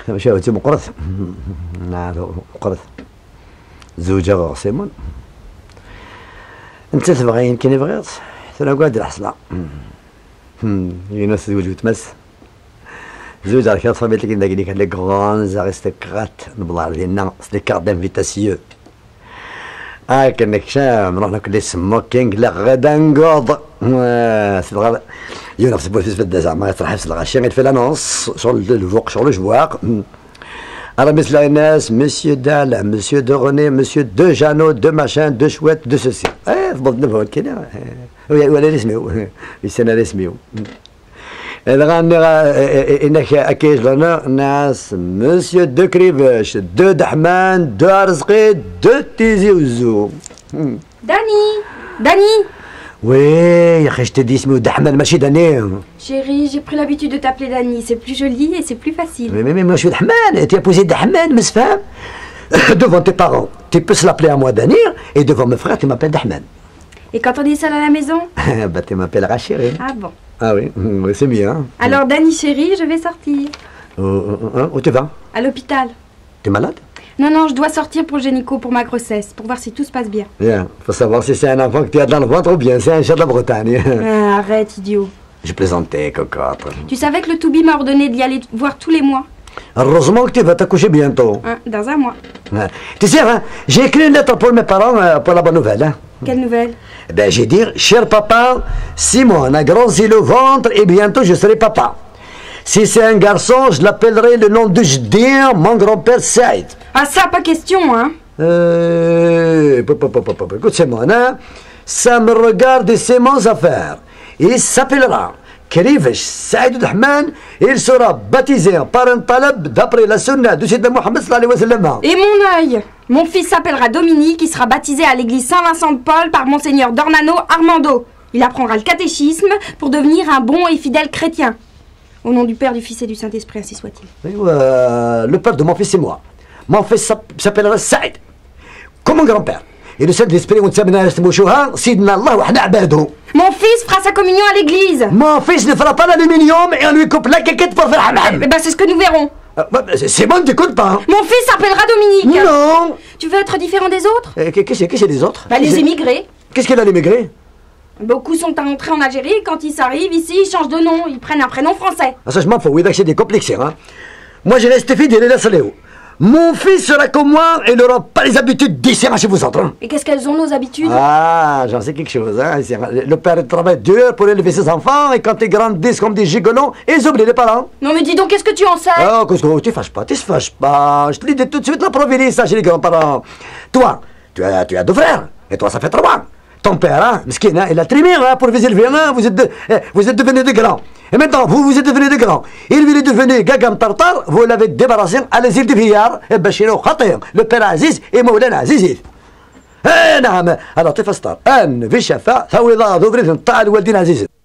ماشي هو مقرث. نعم مقرث. زوجة غاسمون. انت تبغي يمكن يبغيت. انا قاعد الحصلة. ينوس زوج وتمس. زوج على كيف صابت لك عندك ديك لي غرانز ارستقراط نبلار ديالنا سلي كارت دانفيتاسيو. كانك شام نروح ناكل لي سموكينغ لا غدا نقوض. سي يونس بوفيس في الدزا ما يطرح في الغاشي غير في لانونس شغل الفوق شغل الجواق. Alors, monsieur Inès, monsieur Dal, monsieur de René, monsieur de Jeannot, de machin, de chouette, de ceci. تفضل نفهم كده. ولا اسمه يسنا اسمه. غني انك اكيد لنا ناس monsieur de Krivesh, de Dahman, de Arzqi, de Tizi Ouzou. Dani. Oui, يا اخي je te dis اسمه دحمان ماشي داني. Chérie, j'ai pris l'habitude de t'appeler Dani. C'est plus joli et c'est plus facile. Mais moi je suis Dahman. Tu as posé Dahman, mes femmes. Devant tes parents, tu peux se l'appeler à moi Danir. Et devant mes frères, tu m'appelles Dahman. Et quand on est seul à la maison? Bah tu m'appelleras chérie. Ah bon. Ah oui, c'est bien. Alors Dani chérie, je vais sortir. Où tu vas? À l'hôpital. T'es malade? Non, je dois sortir pour le gynéco pour ma grossesse, pour voir si tout se passe bien. Bien, faut savoir si c'est un enfant que tu as dans le ventre ou bien c'est un chat de la Bretagne. Arrête, idiot. Je plaisantais, cocotte. Tu savais que le Toubi m'a ordonné d'y aller voir tous les mois? Heureusement que tu vas t'accoucher bientôt. Dans un mois. Tu sais, hein, j'ai écrit une lettre pour mes parents pour la bonne nouvelle. Hein. Quelle nouvelle? Ben, j'ai dit, cher papa, Simon a grossi le ventre et bientôt je serai papa. Si c'est un garçon, je l'appellerai le nom de Jdir, mon grand-père Saïd. Ah ça, pas question, hein. Écoute, Simon, hein, ça me regarde et c'est mon affaire. Il s'appellera Krivesh Saïd Dahman et il sera baptisé par un talab d'après la sunna de Sayyidina Mohammed sallallahu alayhi wa sallam. Et mon œil! Mon fils s'appellera Dominique, il sera baptisé à l'église Saint-Vincent de Paul par Monseigneur Dornano Armando. Il apprendra le catéchisme pour devenir un bon et fidèle chrétien. Au nom du Père, du Fils et du Saint-Esprit, ainsi soit-il. Le père de mon fils, c'est moi. Mon fils s'appellera Saïd, comme mon grand-père. Et le Saint-Esprit, on Sidna Allah wa abado. Mon fils fera sa communion à l'église. Mon fils ne fera pas l'aluminium et on lui coupe la caquette pour faire hamam. Eh ben, c'est ce que nous verrons. C'est bon, t'écoutes pas. Mon fils s'appellera Dominique. Non. Tu veux être différent des autres? Qu'est-ce que c'est des autres? Bah, les émigrés. Qu'est-ce qu'il a l'émigré? Beaucoup sont entrés en Algérie, quand ils arrivent ici, ils changent de nom, ils prennent un prénom français. Ah, ça je m'en fous, oui, c'est des complexes, hein. Moi je reste fidèle et laisse Léo. Mon fils sera comme moi et il n'aura pas les habitudes d'ici chez vous autres. Hein. Et qu'est-ce qu'elles ont, nos habitudes? Ah, j'en sais quelque chose, hein. Le père travaille dur pour élever ses enfants et quand ils grandissent comme des gigolons, ils oublient les parents. Non mais dis donc, qu'est-ce que tu en sais? Oh, qu'est-ce que tu fâches pas, tu te fâches pas. Je te dis tout de suite la provenance chez les grands-parents. Toi, tu as deux frères et toi ça fait 3. Ton père, hein, Mskine, hein, il a trimé hein, pour vous élever, hein, vous êtes devenus des grands. Et maintenant, vous êtes devenus des grands. Il est devenu Gagam Tartar, vous l'avez débarrassé à les îles de Villard, et Bachiro Khatir, le père Aziz et Moulana Azizif. Eh, non, alors tu fais ça. Un, Vishafa, Tawila, Douvrid, Tal, Waldin Aziz.